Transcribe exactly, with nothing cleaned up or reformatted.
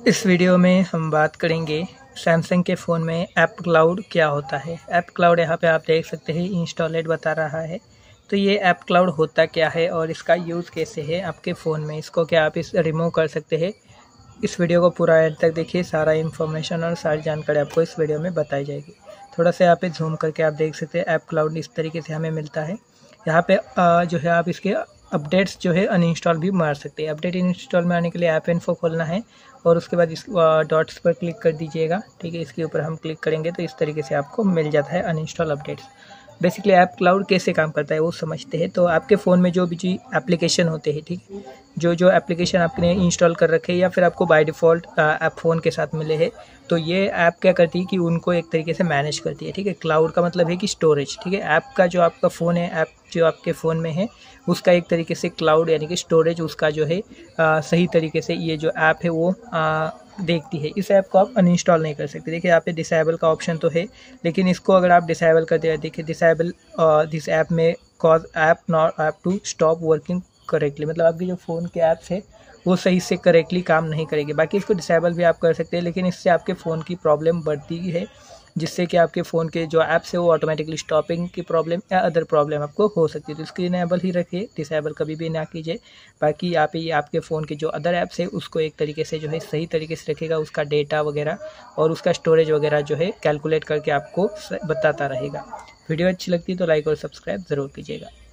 इस वीडियो में हम बात करेंगे सैमसंग के फ़ोन में ऐप क्लाउड क्या होता है। ऐप क्लाउड यहाँ पे आप देख सकते हैं इंस्टॉलेड बता रहा है। तो ये ऐप क्लाउड होता क्या है और इसका यूज़ कैसे है आपके फ़ोन में, इसको क्या आप इस रिमूव कर सकते हैं। इस वीडियो को पूरा एंड तक देखिए, सारा इन्फॉर्मेशन और सारी जानकारी आपको इस वीडियो में बताई जाएगी। थोड़ा सा यहाँ पे झूम करके आप देख सकते हैं ऐप क्लाउड इस तरीके से हमें मिलता है। यहाँ पे जो है आप इसके अपडेट्स जो है अनइंस्टॉल भी मार सकते हैं। अपडेट इंस्टॉल में आने के लिए ऐप इन्फो खोलना है और उसके बाद इस डॉट्स पर क्लिक कर दीजिएगा। ठीक है, इसके ऊपर हम क्लिक करेंगे तो इस तरीके से आपको मिल जाता है uninstall updates. Basically app cloud कैसे काम करता है वो समझते हैं। तो आपके फ़ोन में जो भी जी एप्लीकेशन होते हैं, ठीक है, जो जो एप्लीकेशन आपने इंस्टॉल कर रखे हैं या फिर आपको बाय डिफ़ॉल्ट ऐप फ़ोन के साथ मिले हैं, तो ये ऐप क्या करती है कि उनको एक तरीके से मैनेज करती है। ठीक है, क्लाउड का मतलब है कि स्टोरेज। ठीक है, ऐप का जो आपका फ़ोन है, ऐप जो आपके फ़ोन में है उसका एक तरीके से क्लाउड यानी कि स्टोरेज उसका जो है आ, सही तरीके से ये जो ऐप है वो आ, देखती है। इस ऐप को आप अनइंस्टॉल नहीं कर सकते। देखिए यहाँ पे डिसेबल का ऑप्शन तो है, लेकिन इसको अगर आप डिसेबल कर दिया, देखिए disable this app may cause app not app to stop working correctly, मतलब आपके जो फ़ोन के ऐप्स है वो सही से करेक्टली काम नहीं करेगी। बाकी इसको डिसेबल भी आप कर सकते हैं, लेकिन इससे आपके फ़ोन की प्रॉब्लम बढ़ती है, जिससे कि आपके फ़ोन के जो ऐप्स है वो ऑटोमेटिकली स्टॉपिंग की प्रॉब्लम या अदर प्रॉब्लम आपको हो सकती है। तो इसको इनेबल ही रखिए, डिसेबल कभी भी ना कीजिए। बाकी यहाँ पे आपके फ़ोन के जो अदर ऐप्स है उसको एक तरीके से जो है सही तरीके से रखेगा, उसका डेटा वगैरह और उसका स्टोरेज वगैरह जो है कैलकुलेट करके आपको बताता रहेगा। वीडियो अच्छी लगती है तो लाइक और सब्सक्राइब ज़रूर कीजिएगा।